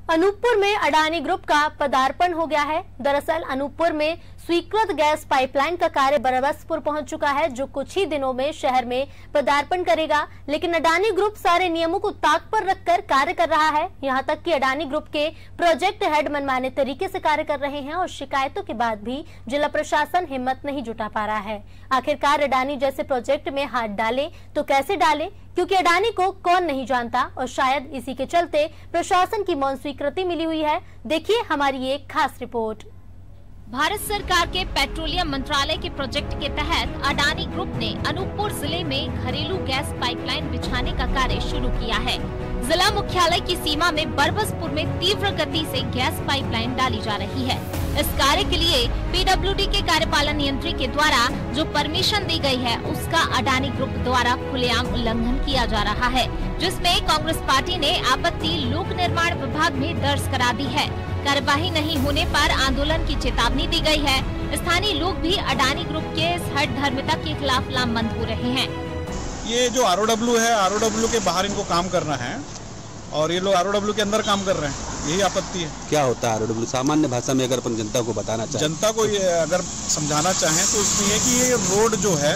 अनूपपुर में अडानी ग्रुप का पदार्पण हो गया है। दरअसल अनूपपुर में स्वीकृत गैस पाइपलाइन का कार्य बरबसपुर पहुंच चुका है, जो कुछ ही दिनों में शहर में पदार्पण करेगा। लेकिन अडानी ग्रुप सारे नियमों को ताक पर रखकर कार्य कर रहा है। यहां तक कि अडानी ग्रुप के प्रोजेक्ट हेड मनमाने तरीके से कार्य कर रहे हैं और शिकायतों के बाद भी जिला प्रशासन हिम्मत नहीं जुटा पा रहा है। आखिरकार अडानी जैसे प्रोजेक्ट में हाथ डाले तो कैसे डाले, क्योंकि अडानी को कौन नहीं जानता और शायद इसी के चलते प्रशासन की मौन स्वीकृति मिली हुई है। देखिए हमारी एक खास रिपोर्ट। भारत सरकार के पेट्रोलियम मंत्रालय के प्रोजेक्ट के तहत अडानी ग्रुप ने अनूपपुर जिले में घरेलू गैस पाइपलाइन बिछाने का कार्य शुरू किया है। जिला मुख्यालय की सीमा में बरबसपुर में तीव्र गति से गैस पाइपलाइन डाली जा रही है। इस कार्य के लिए पीडब्ल्यूडी के कार्यपालन नियंत्री के द्वारा जो परमिशन दी गई है, उसका अडानी ग्रुप द्वारा खुलेआम उल्लंघन किया जा रहा है, जिसमें कांग्रेस पार्टी ने आपत्ति लोक निर्माण विभाग में दर्ज करा दी है। कार्यवाही नहीं होने पर आंदोलन की चेतावनी दी गई है। स्थानीय लोग भी अडानी ग्रुप के इस हठधर्मिता के खिलाफ लामबंद हो रहे हैं। ये जो आरओडब्ल्यू है, आरओडब्ल्यू के बाहर इनको काम करना है और ये लोग आरओडब्ल्यू के अंदर काम कर रहे हैं, यही आपत्ति है। क्या होता है आरओडब्ल्यू? सामान्य भाषा में अगर अपन जनता को बताना चाहें, जनता को ये अगर समझाना चाहें तो उसमें है कि ये रोड जो है,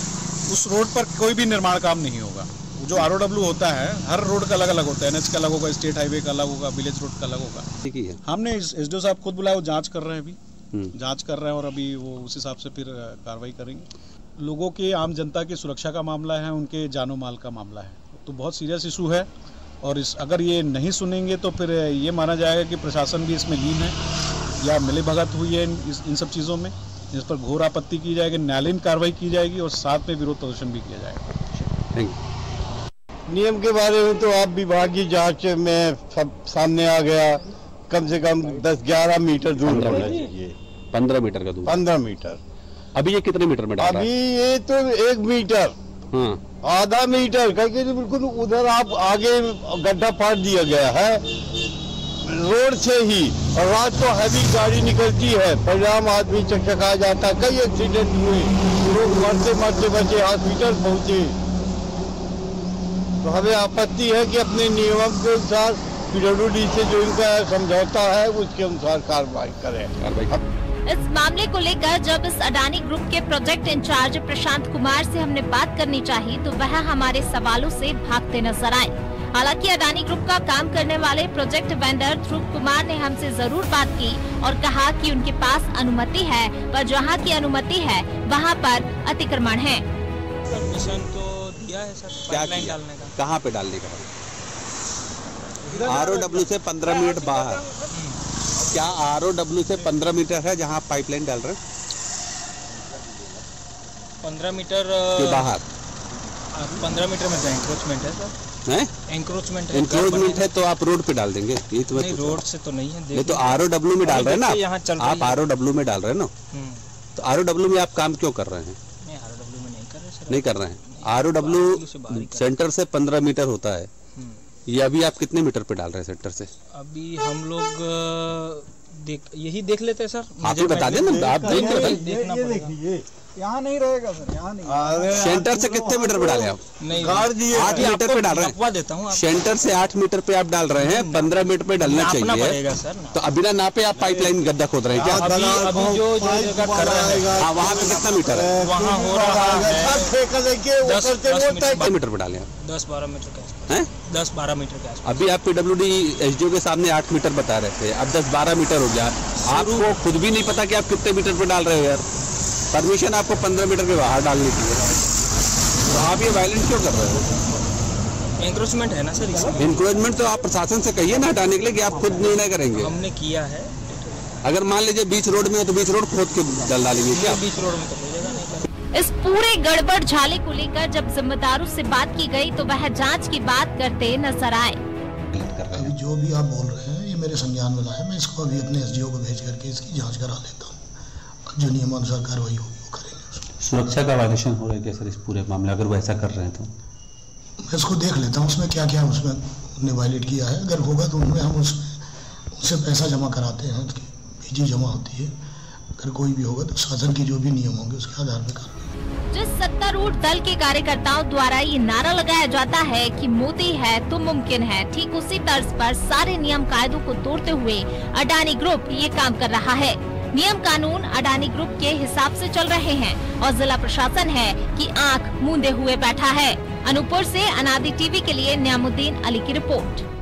उस रोड पर कोई भी निर्माण काम नहीं होगा। जो आरओडब्ल्यू होता है, हर रोड का अलग अलग होता है। एनएच का अलग होगा, स्टेट हाईवे का अलग होगा, विलेज रोड का अलग होगा। ठीक ही है। हमने एसडीओ साहब खुद बुलाया, वो जांच कर रहे हैं, अभी जांच कर रहे हैं और अभी वो उस हिसाब से फिर कार्रवाई करेंगे। लोगों के, आम जनता की सुरक्षा का मामला है, उनके जानो माल का मामला है, तो बहुत सीरियस इशू है। और अगर ये नहीं सुनेंगे तो फिर ये माना जाएगा कि प्रशासन भी इसमें लीन है या मिलीभगत हुई है इन सब चीज़ों में। इस पर घोर आपत्ति की जाएगी, न्यायालयीन कार्रवाई की जाएगी और साथ में विरोध प्रदर्शन भी किया जाएगा। Thank you. नियम के बारे में तो आप विभागीय जांच में सब सामने आ गया। कम से कम 10-11 मीटर दूर होना चाहिए। 15 मीटर का दूर। 15 मीटर। अभी ये कितने मीटर में डाल रहा है? अभी ये तो 1 मीटर, आधा मीटर क्योंकि बिल्कुल उधर आप आगे गड्ढा फाड़ दिया गया है रोड से ही। और रात को हैवी गाड़ी निकलती है, परिणाम आदमी चकचका जाता है। कई एक्सीडेंट हुए, लोग मरते मरते बचे, हॉस्पिटल पहुंचे। तो हमें आपत्ति है कि अपने नियमों के अनुसार पीडब्ल्यूडी से जो इनका समझौता है उसके अनुसार कार्रवाई करें। इस मामले को लेकर जब इस अडानी ग्रुप के प्रोजेक्ट इंचार्ज प्रशांत कुमार से हमने बात करनी चाहिए तो वह हमारे सवालों से भागते नजर आए। हालांकि अडानी ग्रुप का काम करने वाले प्रोजेक्ट वेंडर ध्रुव कुमार ने हमसे जरूर बात की और कहा कि उनके पास अनुमति है, पर जहां की अनुमति है वहां पर अतिक्रमण है। परमिशन तो दिया है सर, पाइपलाइन डालने का। कहाँ पे डालने का? आरओडब्ल्यू से 15 मीटर बाहर। क्या आरओडब्ल्यू से 15 मीटर है जहाँ आप पाइपलाइन डाल रहे हैं? 15 मीटर के बाहर। 15 मीटर में तो एंक्रोचमेंट है सर। हैं? एंक्रोचमेंट है तो आप रोड पे डाल देंगे। ये तो नहीं, रोड से तो नहीं है। नहीं तो आरओडब्ल्यू में डाल रहे हैं ना आप आरओडब्ल्यू में डाल रहे हैं ना। तो आरओडब्ल्यू में आप काम क्यों कर रहे हैं? आरओडब्ल्यू में नहीं कर रहे सर। नहीं कर रहे हैं। आरओडब्ल्यू सेंटर से 15 मीटर होता है। ये अभी आप कितने मीटर पे डाल रहे हैं सेंटर से? अभी हम लोग यही देख लेते हैं सर। आप ही बता दें ना, आप देखना पड़ेगा। यहाँ नहीं रहेगा सर, यहाँ नहीं। सेंटर से कितने मीटर पे डाले आप? नहीं, 8 मीटर पे डाल रहे हैं। देता हूँ। सेंटर से 8 मीटर पे आप डाल रहे हैं, 15 मीटर पे डालना चाहिए। तो बिना नापे आप पाइपलाइन गड्ढा खोद रहे हैं क्या? अभी जो जगह कर रहे हैं वहाँ पे कितना मीटर है? वहाँ हो रहा है 10 मीटर पे डाले आप। 10-12 मीटर हैं? 10-12 मीटर के आसपास। अभी आप पीडब्ल्यूडी एसडीओ के सामने 8 मीटर बता रहे थे, अब 10-12 मीटर हो गया। आपको खुद भी नहीं पता कि आप कितने मीटर पे डाल रहे हो यार। परमिशन आपको 15 मीटर के बाहर डालने की है, तो आप ये वायलेंट क्यों कर रहे हो? एंक्रोचमेंट है ना सर इसमें। एंक्रोचमेंट तो आप प्रशासन से कहिए ना हटाने के लिए, कि आप खुद निर्णय करेंगे। हमने किया है। अगर मान लीजिए बीच रोड में हो तो बीच रोड खोद के डालेंगे क्या? बीच रोड में तो हो जाएगा नहीं। इस पूरे गड़बड़ झाले को लेकर जब जिम्मेदारों से बात की गई तो वह जांच की बात करते नजर आए। अभी जो भी आप बोल रहे हैं ये मेरे संज्ञान में लाया, मैं इसको अभी अपने एसडीओ को भेज करके इसकी जांच करा लेता हूँ। जो नियमानुसार कार्रवाई होगी वो करेंगे। सुरक्षा का वायलेशन हो रहा है क्या सर इस पूरे मामले? अगर वो ऐसा कर रहे हैं तो मैं इसको देख लेता हूँ उसमें क्या क्या उसमें उन्होंने वायलेट किया है। अगर होगा तो उनमें हम उससे पैसा जमा कराते हैं, उसकी फीस जमा होती है। अगर कोई भी होगा तो शासन के जो भी नियम होंगे उसके आधार पर कार्रवाई। जिस सत्तारूढ़ दल के कार्यकर्ताओं द्वारा ये नारा लगाया जाता है कि मोदी है तो मुमकिन है, ठीक उसी तर्ज पर सारे नियम कायदों को तोड़ते हुए अडानी ग्रुप ये काम कर रहा है। नियम कानून अडानी ग्रुप के हिसाब से चल रहे हैं और जिला प्रशासन है कि आंख मूंदे हुए बैठा है। अनूपपुर से अनादि टीवी के लिए न्यामुद्दीन अली की रिपोर्ट।